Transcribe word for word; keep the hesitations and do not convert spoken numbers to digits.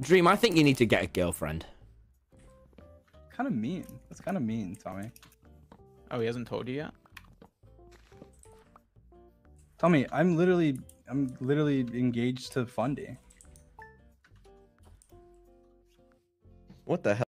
Dream, I think you need to get a girlfriend. Kind of mean. That's kind of mean, Tommy. Oh, he hasn't told you yet? Tommy, I'm literally, I'm literally engaged to Fundy. What the hell?